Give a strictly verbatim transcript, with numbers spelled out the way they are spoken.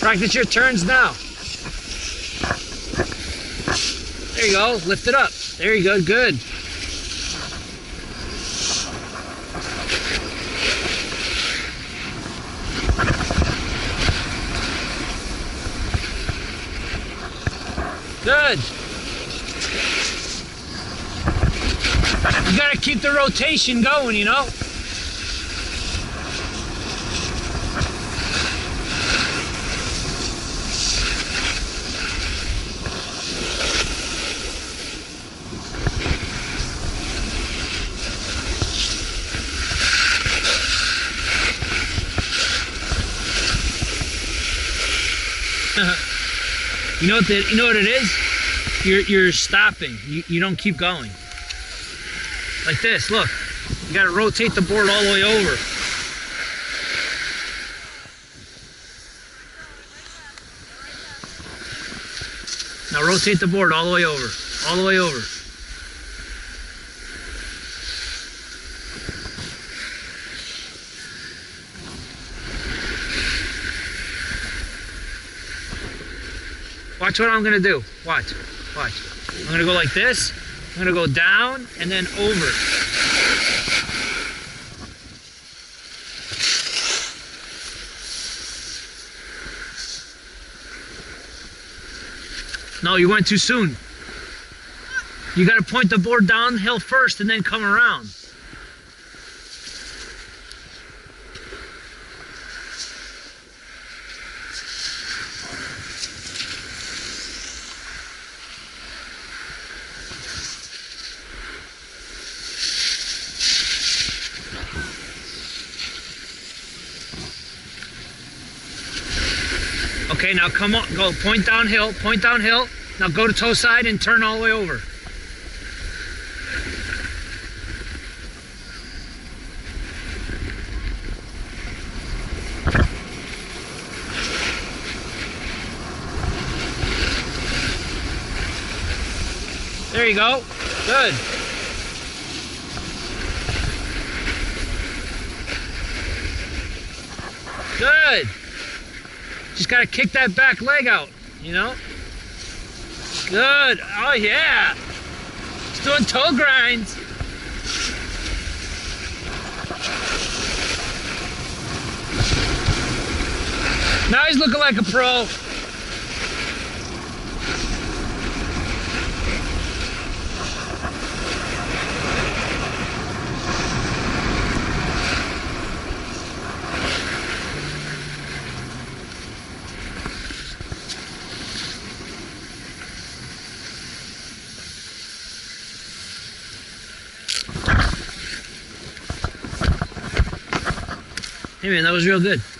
Practice your turns now. There you go. Lift it up. There you go. Good. Good. You gotta keep the rotation going, you know? You know what the, you know what it is? You're you're stopping. You you don't keep going. Like this, look. You gotta rotate the board all the way over. Now rotate the board all the way over. All the way over. Watch what I'm gonna do. Watch. Watch. I'm gonna go like this. I'm gonna go down and then over. No, you went too soon. You gotta point the board downhill first and then come around. Okay, now come on, go point downhill, point downhill. Now go to toe side and turn all the way over. There you go. Good. Good. Just gotta kick that back leg out, you know? Good. Oh yeah. He's doing toe grinds. Now he's looking like a pro. Hey man, that was real good.